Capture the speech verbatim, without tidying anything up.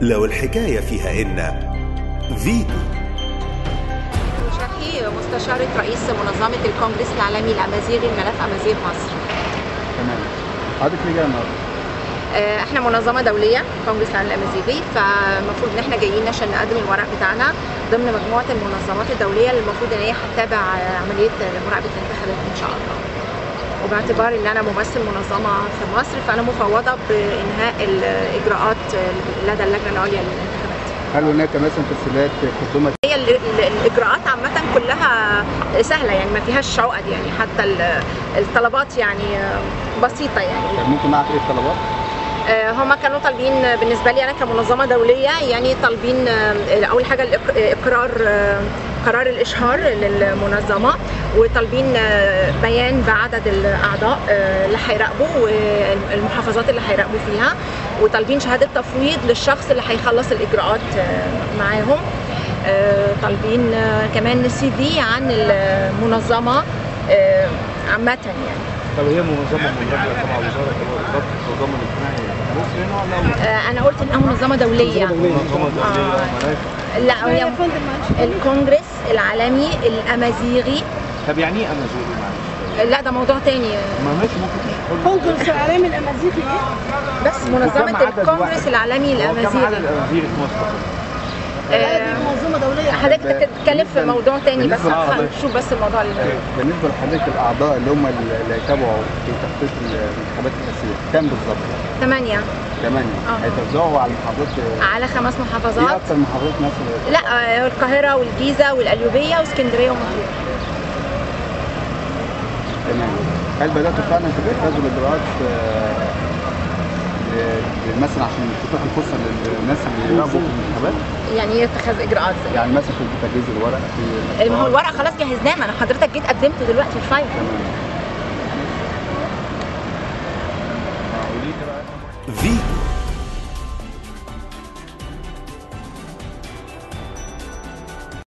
لو الحكاية فيها إن فيتو. شرحي مستشارة رئيس منظمة الكونجرس العالمي الأمازيغي لملف أمازيغ مصر. تمام. حضرتك ليه جايه النهارده؟ احنا منظمة دولية كونجرس العالمي الأمازيغي، فالمفروض ان احنا جايين عشان نقدم الورق بتاعنا ضمن مجموعة المنظمات الدولية اللي المفروض ان هي هتتابع عملية مراقبة الانتخابات ان شاء الله. وباعتبار ان انا ممثل منظمة في مصر فانا مفوضة بانهاء الاجراءات لدى اللجنة العليا للانتخابات. هل هناك مثلا تسهيلات خصومة؟ هي الاجراءات عامة كلها سهلة، يعني ما فيهاش عقد، يعني حتى الطلبات يعني بسيطة. يعني ممكن نعرف ايه الطلبات؟ هما كانوا طالبين بالنسبة لي أنا كمنظمة دولية، يعني طالبين أول حاجة الإقرار، قرار الإشهار للمنظمة، وطالبين بيان بعدد الأعضاء اللي هيراقبوا والمحافظات اللي هيراقبوا فيها، وطالبين شهادة تفويض للشخص اللي هيخلص الإجراءات معاهم. طالبين كمان سي في عن المنظمة عامة يعني. طب هي منظمة منظمة تبع وزارة التضامن الاجتماعي مصر هنا ولا؟ أنا قلت إنها منظمة دولية. منظمة دولية. آه. لا هي الكونجرس العالمي الأمازيغي. طب يعني إيه أمازيغي معلش؟ لا ده موضوع تاني. ما ماشي ممكن تقول. الكونجرس العالمي الأمازيغي إيه؟ بس منظمة الكونجرس العالمي الأمازيغي. كم عدد الأمازيغ في مصر؟ لا دي منظمة دولية. حضرتك بتتكلم في موضوع تاني، بس هنشوف بس الموضوع اللي بالنسبة لحضرتك الأعضاء اللي هم اللي هيتابعوا في تخطيط الانتخابات الرئاسية كام بالظبط؟ ثمانية. ثمانية. هيتوزعوا على المحافظات؟ على خمس محافظات. إيه أكثر محافظات مصر؟ لا القاهرة والجيزة والقليوبية واسكندرية ومطروح. تمام. هل بدأتوا فعلا تتخذوا الإجراءات مثلا عشان تتيح الفرصه للناس اللي يراقبوا في الانتخابات؟ يعني ايه اتخاذ اجراءات؟ يعني مثلا في تجهيز الورق، في ما هو الورق خلاص جهزناه، ما انا حضرتك جيت قدمته دلوقتي الفايل. تمام.